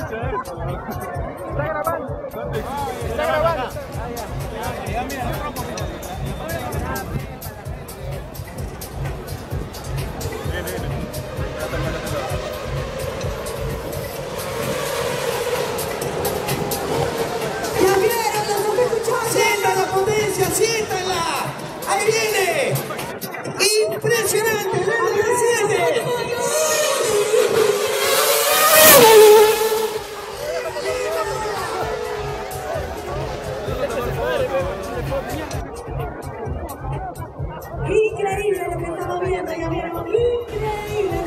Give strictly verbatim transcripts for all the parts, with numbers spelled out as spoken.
Está grabando. Está grabando. ¡Ya vieron! ¡Los hemos escuchado! ¡Sientan la potencia! ¡Siéntanla! ¡Ahí viene! ¡Impresionante! ¡El R siete! Increíble lo que estamos viendo, ya vieron, increíble.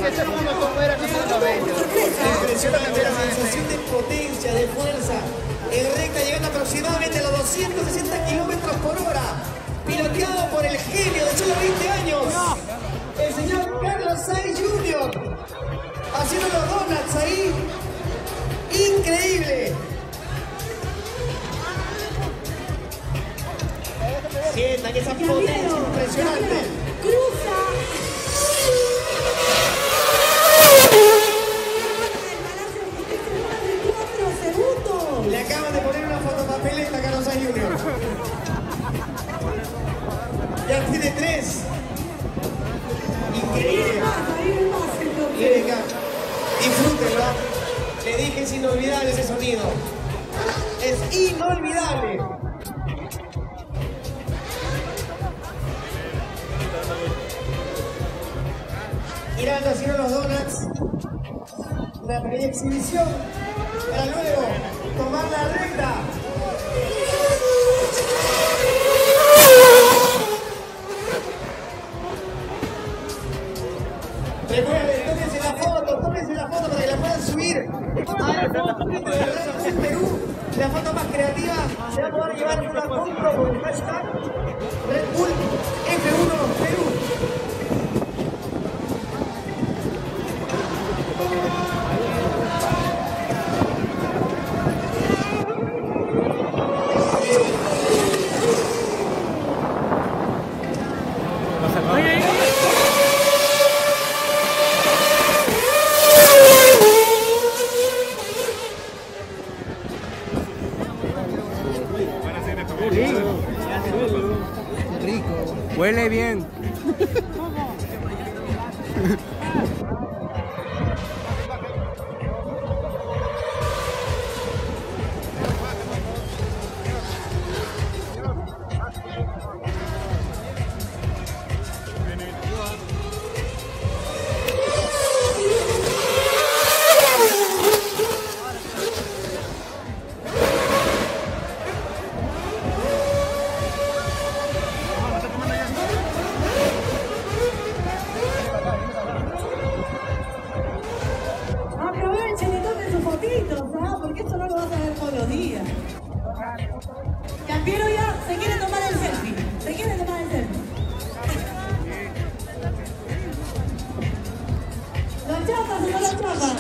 Impresionante la sensación de potencia, de fuerza, en recta llegando aproximadamente a los doscientos sesenta kilómetros por hora, piloteado por el genio de solo veinte años, el señor Carlos Sainz junior, haciendo los donuts ahí, increíble. Sientan esa potencia impresionante. Cruza. Le acaban de poner una fotopapeleta a Carlos Sainz junior Ya tiene tres. Increíble. Miren acá. Disfrútenlo. Le dije, es inolvidable ese sonido. Es inolvidable. Irán haciendo los donuts, una pequeña exhibición para luego tomar la recta. Recuerden, tómense la foto, tómense la foto para que la puedan subir a el Perú. La foto más creativa se va a poder llevar una compra con el hashtag Red Bull F uno Perú. Rico. Huele bien. Aprovechen y tomen sus fotitos, ¿ah? Porque esto no lo vas a ver todos los días. Campiero ya se quiere tomar el selfie. Se quiere tomar el selfie. Los chapas o no los chapas.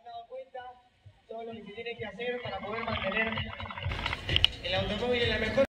Todo lo que se tiene que hacer para poder mantener el automóvil en la mejor